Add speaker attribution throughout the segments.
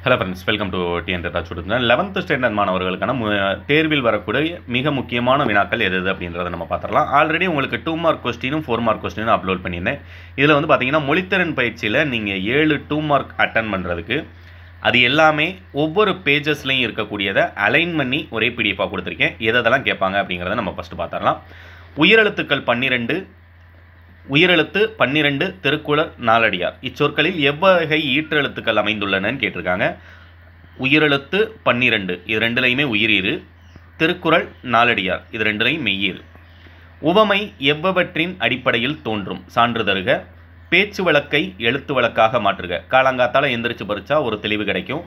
Speaker 1: Hello friends, welcome to TN Rajkumar. 11th standard மாணவர்களுக்கான தேர்வில் வரக்கூடிய மிக முக்கியமான வினாக்கள் எது அப்படின்றத நம்ம பார்த்துடலாம். ஆல்ரெடி உங்களுக்கு 2 மார்க் கொஸ்டினும் 4 மார்க் கொஸ்டினும் அப்லோட் பண்ணியிருந்தேன். இதில் வந்து பார்த்தீங்கன்னா மொழித்திறன் பயிற்சியில் நீங்கள் 7 2 மார்க் அட்டன் பண்ணுறதுக்கு அது எல்லாமே ஒவ்வொரு பேஜஸ்லையும் இருக்கக்கூடியதை அலைன் பண்ணி ஒரே பிடிஎஃபாக கொடுத்துருக்கேன். எதெல்லாம் கேட்பாங்க அப்படிங்கிறத நம்ம ஃபஸ்ட்டு பார்த்துடலாம். உயிரெழுத்துக்கள் 12, உயிரெழுத்து 12, திருக்குறள் நாலடியார். இச்சொற்களில் எவ்வகை ஈற்றெழுத்துக்கள் அமைந்துள்ளனன்னு கேட்டிருக்காங்க. உயிரெழுத்து 12 இது ரெண்டுலையுமே உயிரீறு, திருக்குறள் நாலடியார் இது ரெண்டுலையும் மெய்யீறு. உவமை எவ்வவற்றின் அடிப்படையில் தோன்றும்? சான்று தருக. பேச்சு வழக்கை எழுத்து வழக்காக மாற்றுக. காலங்காத்தால எந்திரிச்சு பறிச்சா ஒரு தெளிவு கிடைக்கும்.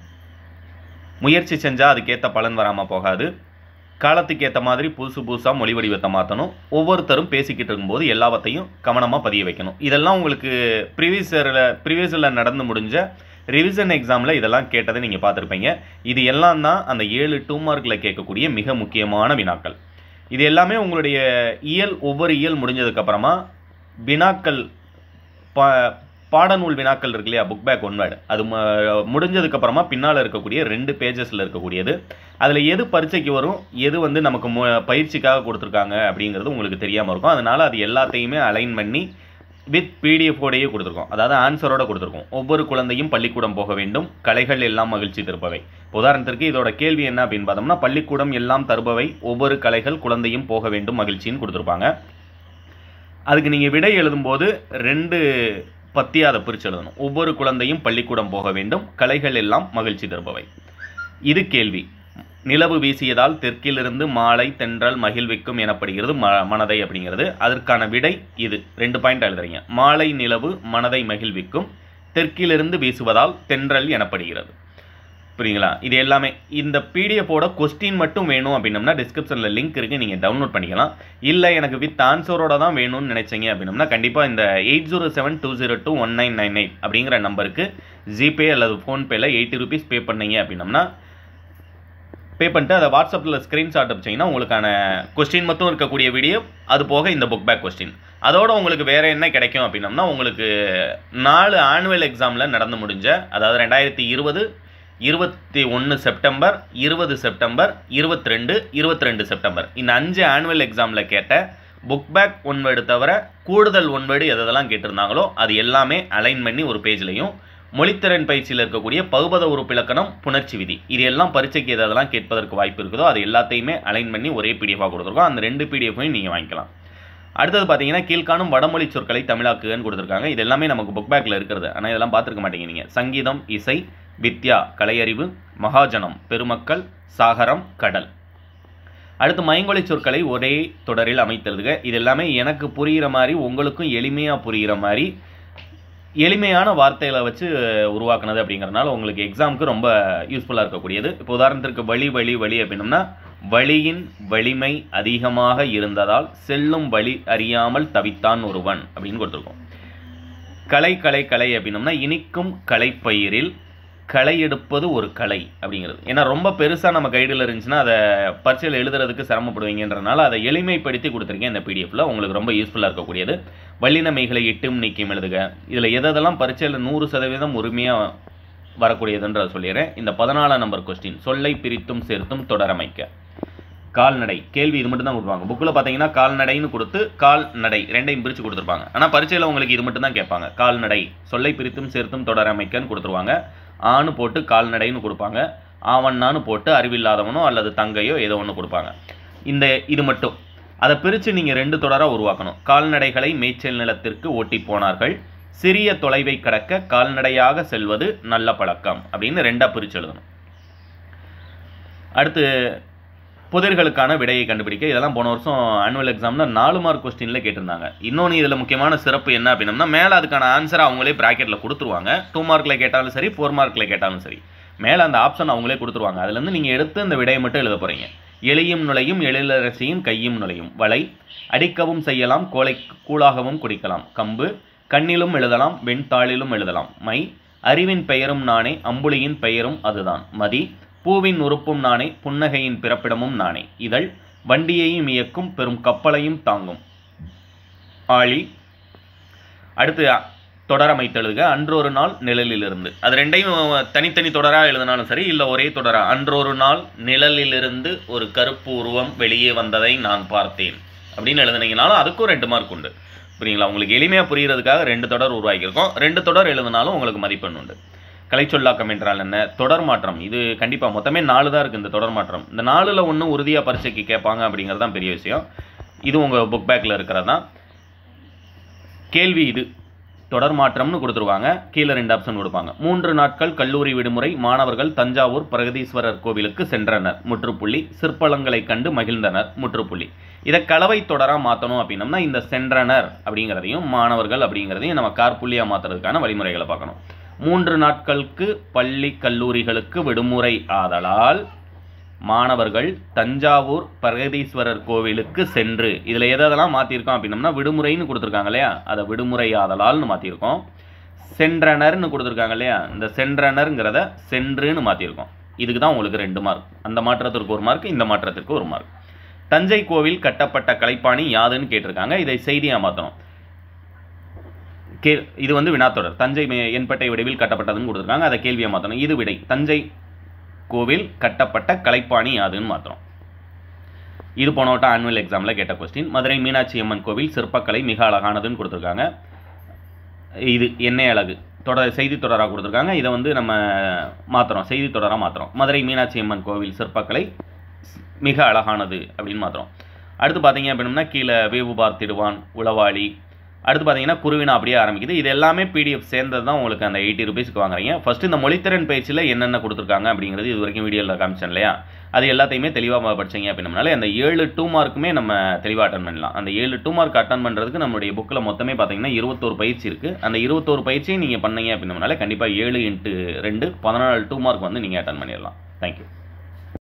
Speaker 1: முயற்சி செஞ்சால் அதுக்கேற்ற பலன் வராமல் போகாது. காலத்துக்கு ஏற்ற மாதிரி புதுசாக மொழி வடிவத்தை மாற்றணும். ஒவ்வொருத்தரும் பேசிக்கிட்டு இருக்கும்போது எல்லாவற்றையும் கவனமாக பதிய வைக்கணும். இதெல்லாம் உங்களுக்கு ப்ரீவியஸில் நடந்து முடிஞ்ச ரிவிஷன் எக்ஸாமில் இதெல்லாம் கேட்டதை நீங்கள் பார்த்துருப்பீங்க. இது எல்லாம் தான் அந்த 7 2 மார்க்கில் கேட்கக்கூடிய மிக முக்கியமான வினாக்கள். இது எல்லாமே உங்களுடைய ஒவ்வொரு இயல் முடிஞ்சதுக்கப்புறமா வினாக்கள் பாடநூல் வினாக்கள் இருக்கு இல்லையா, புக் பேக் 1 வேர்டு, அது முடிஞ்சதுக்கப்புறமா பின்னால் இருக்கக்கூடிய 2 பேஜஸில் இருக்கக்கூடியது. அதில் எது பரீட்சைக்கு வரும், எது வந்து நமக்கு பயிற்சிக்காக கொடுத்துருக்காங்க அப்படிங்கிறது உங்களுக்கு தெரியாமல் இருக்கும். அதனால் அது எல்லாத்தையுமே அலைன் பண்ணி வித் பிடிஎஃபோடையே கொடுத்துருக்கோம். அதாவது ஆன்சரோட கொடுத்துருக்கோம். ஒவ்வொரு குழந்தையும் பள்ளிக்கூடம் போக வேண்டும், கலைகள் எல்லாம் மகிழ்ச்சி தருபவை. உதாரணத்திற்கு இதோட கேள்வி என்ன அப்படின்னு பார்த்தோம்னா, பள்ளிக்கூடம் எல்லாம் தருபவை, ஒவ்வொரு கலைகள் குழந்தையும் போக வேண்டும் மகிழ்ச்சின்னு கொடுத்துருப்பாங்க. அதுக்கு நீங்கள் விடை எழுதும்போது 2 பத்தியாக அதை பிரித்து எழுதணும். ஒவ்வொரு குழந்தையும் பள்ளிக்கூடம் போக வேண்டும், கலைகள் எல்லாம் மகிழ்ச்சி தருபவை. இது கேள்வி. நிலவு வீசியதால் தெற்கிலிருந்து மாலை தென்றல் மகிழ்விக்கும் எனப்படுகிறது மனதை அப்படிங்கிறது. அதற்கான விடை இது. 2 பாயிண்ட் எழுதுறீங்க. மாலை நிலவு மனதை மகிழ்விக்கும், தெற்கிலிருந்து வீசுவதால் தென்றல் எனப்படுகிறது. புரியுங்களா? இது எல்லாமே இந்த பிடிஎஃபோட கொஸ்டின் மட்டும் வேணும் அப்படின்னம்னா டிஸ்கிரிப்ஷனில் லிங்க் இருக்குது, நீங்கள் டவுன்லோட் பண்ணிக்கலாம். இல்லை எனக்கு வித் ஆன்சரோட தான் வேணும்னு நினைச்சீங்க அப்படின்னம்னா கண்டிப்பாக இந்த 8072021998 அப்படிங்கிற நம்பருக்கு ஜிபே அல்லது ஃபோன்பேயில் 80 ரூபீஸ் பே பண்ணீங்க அப்படின்னம்னா பே பண்ணிட்டு அதை வாட்ஸ்அப்பில் ஸ்க்ரீன்ஷாட் அனுப்பிச்சிங்கன்னா உங்களுக்கான கொஸ்டின் மட்டும் இருக்கக்கூடிய வீடியோ, அது போக இந்த புக் பேக் கொஸ்டின், அதோட உங்களுக்கு வேறு என்ன கிடைக்கும் அப்படின்னம்னா உங்களுக்கு 4 ஆனுவல் எக்ஸாமில் நடந்து முடிஞ்ச, அதாவது 2020 21 செப்டம்பர், 20 செப்டம்பர், 22 செப்டம்பர் இந்த 5 ஆனுவல் எக்ஸாமில் கேட்ட புக் பேக் 1 வேர்டு தவிர கூடுதல் 1 வேர்டு எதெல்லாம் கேட்டிருந்தாங்களோ அது எல்லாமே அலைன் பண்ணி ஒரு பேஜ்லையும், மொழித்திறன் பயிற்சியில் இருக்கக்கூடிய பகுபத உறுப்பிலக்கணம், புணர்ச்சி விதி, இது எல்லாம் பரீட்சைக்கு எதெல்லாம் கேட்பதற்கு வாய்ப்பு இருக்குதோ அது எல்லாத்தையுமே அலைன் பண்ணி ஒரே பிடிஎஃபாக கொடுத்துருக்கோம். அந்த 2 பிடிஎஃபையும் நீங்கள் வாங்கிக்கலாம். அடுத்தது பார்த்தீங்கன்னா கீழ்காணும் வடமொழி சொற்களை தமிழாக்குன்னு கொடுத்துருக்காங்க. இது எல்லாமே நமக்கு புக் பேக்கில் இருக்கிறது, ஆனால் இதெல்லாம் பார்த்துருக்க மாட்டீங்க நீங்கள். சங்கீதம் இசை, வித்யா கலையறிவு, மகாஜனம் பெருமக்கள், சாகரம் கடல். அடுத்து மயங்கொலி சொற்களை ஒரே தொடரில் அமைத்தெழுதுக. இது எல்லாமே எனக்கு புரிகிற மாதிரி உங்களுக்கும் எளிமையாக புரிகிற மாதிரி எளிமையான வார்த்தைகளை வச்சு உருவாக்குனது அப்படிங்கிறதுனால உங்களுக்கு எக்ஸாமுக்கு ரொம்ப யூஸ்ஃபுல்லாக இருக்கக்கூடியது. இப்போ உதாரணத்திற்கு வழி வழி வழி அப்படின்னம்னா, வழியின் வலிமை அதிகமாக இருந்ததால் செல்லும் வழி அறியாமல் தவித்தான் ஒருவன் அப்படின்னு கொடுத்துருக்கோம். கலை கலை கலை அப்படின்னம்னா, இனிக்கும் கலைப்பயிரில் களை எடுப்பது ஒரு கலை அப்படிங்கிறது. ஏன்னா ரொம்ப பெருசாக நம்ம கைடில் இருந்துச்சுன்னா அதை பரீட்சையில் எழுதுறதுக்கு சிரமப்படுவீங்கன்றனால அதை எளிமைப்படுத்தி கொடுத்துருக்கேன் இந்த பிடிஎஃப்ல. உங்களுக்கு ரொம்ப யூஸ்ஃபுல்லாக இருக்கக்கூடியது. வல்லினமைகளை இட்டும் நீக்கியும் எழுதுக. இதில் எதெல்லாம் பரீட்சையில் 100% உரிமையாக வரக்கூடியதுன்ற சொல்லிடுறேன். இந்த 14ஆம் நம்பர் கொஸ்டின், சொல்லை பிரித்தும் சேர்த்தும் தொடரமைக்க. கால்நடை கேள்வி இது மட்டும் தான் கொடுப்பாங்க. புக்கில் பார்த்தீங்கன்னா கால்நடைன்னு கொடுத்து கால்நடை 2ஐயும் பிரித்து கொடுத்துருப்பாங்க. ஆனால் பரீட்சையில் உங்களுக்கு இது மட்டும் தான் கேட்பாங்க. கால்நடை சொல்லை பிரித்தும் சேர்த்தும் தொடரமைக்கன்னு கொடுத்துருவாங்க. ஆணு போட்டு கால்நடைன்னு கொடுப்பாங்க. ஆவண்ணான்னு போட்டு அறிவில்லாதவனோ அல்லது தங்கையோ ஏதோ ஒன்று கொடுப்பாங்க. இது மட்டும் அதை பிரித்து நீங்கள் 2 தொடராக உருவாக்கணும். கால்நடைகளை மேய்ச்சல் நிலத்திற்கு ஓட்டி போனார்கள், சிறிய தொலைவை கடக்க கால்நடையாக செல்வது நல்ல பழக்கம் அப்படின்னு 2ஆக பிரித்து எழுதணும். அடுத்து புதிர்களுக்கான விடையை கண்டுபிடிக்க. இதெல்லாம் போன வருஷம் ஆனுவல் எக்ஸாமில் 4 மார்க் கொஸ்டினில் கேட்டிருந்தாங்க. இன்னொன்று இதில் முக்கியமான சிறப்பு என்ன அப்படின்னம்னா, மேலே அதுக்கான ஆன்சரை அவங்களே ப்ராக்கெட்டில் கொடுத்துருவாங்க. 2 மார்க்கில் கேட்டாலும் சரி, 4 மார்க்கில் கேட்டாலும் சரி, மேலே அந்த ஆப்ஷன் அவங்களே கொடுத்துருவாங்க. அதுலேருந்து நீங்கள் எடுத்து இந்த விடையை மட்டும் எழுத போகிறீங்க. எளியும் நுழையும் எழிலரசியும் கையும் நுழையும். வலை அடிக்கவும் செய்யலாம், கூழாகவும் குடிக்கலாம். கம்பு கண்ணிலும் எழுதலாம், வெண்தாளிலும் எழுதலாம். மை அறிவின் பெயரும் நானே, அம்புலியின் பெயரும் அதுதான். மதி பூவின் உறுப்பும் நானே, புன்னகையின் பிறப்பிடமும் நானே. இதழ் வண்டியையும் இயக்கும், பெரும் கப்பலையும் தாங்கும். ஆழி அடுத்து தொடர் அமைத்து எழுதுக. அன்றொரு நாள் நிழலிலிருந்து. அது ரெண்டையும் தனித்தனி தொடராக எழுதினாலும் சரி, இல்லை ஒரே தொடராக. அன்றொரு நாள் நிழலிலிருந்து ஒரு கருப்பு உருவம் வெளியே வந்ததை நான் பார்த்தேன் அப்படின்னு எழுதுனீங்கனாலும் அதுக்கும் 2 மார்க் உண்டு. புரியுங்களா? உங்களுக்கு எளிமையாக புரிகிறதுக்காக 2 தொடர் உருவாக்கியிருக்கோம். 2 தொடர் எழுதினாலும் உங்களுக்கு மதிப்பெண் உண்டு. கலைச்சொல்லாக்கம் என்றால் என்ன? தொடர் மாற்றம். இது கண்டிப்பாக மொத்தமே 4 தான் இருக்குது இந்த தொடர் மாற்றம். இந்த 4ல் ஒன்று உறுதியாக பரீட்சைக்கு கேட்பாங்க அப்படிங்கிறது தான் பெரிய விஷயம். இது உங்கள் புக் பேக்கில் இருக்கிறது தான். கேள்வி இது தொடர் மாற்றம்னு கொடுத்துருவாங்க. கீழே 2 ஆப்ஷன் கொடுப்பாங்க. 3 நாட்கள் கல்லூரி விடுமுறை, மாணவர்கள் தஞ்சாவூர் பிரகதீஸ்வரர் கோவிலுக்கு சென்றனர் முற்றுப்புள்ளி. சிற்பலங்களை கண்டு மகிழ்ந்தனர் முற்றுப்புள்ளி. இதை கலவை தொடராக மாற்றணும் அப்படின்னம்னா இந்த சென்றனர் அப்படிங்கிறதையும் மாணவர்கள் அப்படிங்கிறதையும் நம்ம கார்புள்ளியாக மாற்றுறதுக்கான வழிமுறைகளை பார்க்கணும். 3 நாட்களுக்கு பள்ளி கல்லூரிகளுக்கு விடுமுறை ஆதலால் மாணவர்கள் தஞ்சாவூர் பிரகதீஸ்வரர் கோவிலுக்கு சென்று, இதில் எதெல்லாம் மாற்றிருக்கோம் அப்படின்னம்னா விடுமுறைன்னு கொடுத்துருக்காங்க இல்லையா, அதை விடுமுறை ஆதலால்னு மாற்றிருக்கோம். சென்றனர்னு கொடுத்துருக்காங்க இல்லையா, இந்த சென்றனருங்கிறத சென்றுன்னு மாற்றிருக்கோம். இதுக்கு தான் உங்களுக்கு 2 மார்க். அந்த மாற்றத்திற்கு 1 மார்க், இந்த மாற்றத்திற்கு 1 மார்க். தஞ்சை கோவில் கட்டப்பட்ட கலைப்பாணி யாதுன்னு கேட்டிருக்காங்க. இதை செய்தியாக மாற்றணும். இது வந்து வினாத்தொடர். தஞ்சை என்பட்டை வடிவில் கட்டப்பட்டதுன்னு கொடுத்துருக்காங்க. அதை கேள்வியாக மாற்றணும். இது விடை. தஞ்சை கோவில் கட்டப்பட்ட கலைப்பாணி யாதுன்னு மாற்றணும். இது போன வட்டம் ஆனுவல் எக்ஸாமில் கேட்ட கொஸ்டின். மதுரை மீனாட்சி அம்மன் கோவில் சிற்பக்கலை மிக அழகானதுன்னு கொடுத்துருக்காங்க. இது எண்ணெய் அழகு செய்தி தொடராக கொடுத்துருக்காங்க. இதை வந்து நம்ம மாற்றுறோம், செய்தி தொடராக மாற்றுறோம். மதுரை மீனாட்சி அம்மன் கோவில் சிற்பக்கலை மிக அழகானது அப்படின்னு மாற்றுறோம். அடுத்து பார்த்தீங்க அப்படின்னா கீழே வேவு பார்த்திடுவான், உளவாளி. அடுத்து பார்த்தீங்கன்னா குருவினா அப்படியே ஆரம்பிக்குது. இது எல்லாமே PDF சேர்ந்தது தான் உங்களுக்கு அந்த 80 ரூபீஸ்க்கு வாங்குறீங்க. ஃபஸ்ட்டு இந்த மொழித்திறன் பயிற்சியில் என்னென்ன கொடுத்துருக்காங்க அப்படிங்கிறது இது வரைக்கும் வீடியோவில் காமிச்சேன் இல்லையா, அது எல்லாத்தையுமே தெளிவாக படிச்சிங்க அப்படின்னாலே அந்த 7 2 மார்க்குமே நம்ம தெளிவாக அட்டன் பண்ணலாம். அந்த 7 2 மார்க் அட்டன் பண்ணுறதுக்கு நம்மளுடைய புக்கில் மொத்தமே பார்த்தீங்கன்னா 21 பயிற்சி இருக்குது. அந்த 21 பயிற்சியை நீங்கள் பண்ணீங்க அப்படின்னாலே கண்டிப்பாக 7 × 2 14 2 மார்க் வந்து நீங்கள் அட்டன் பண்ணிடலாம். தேங்க்யூ.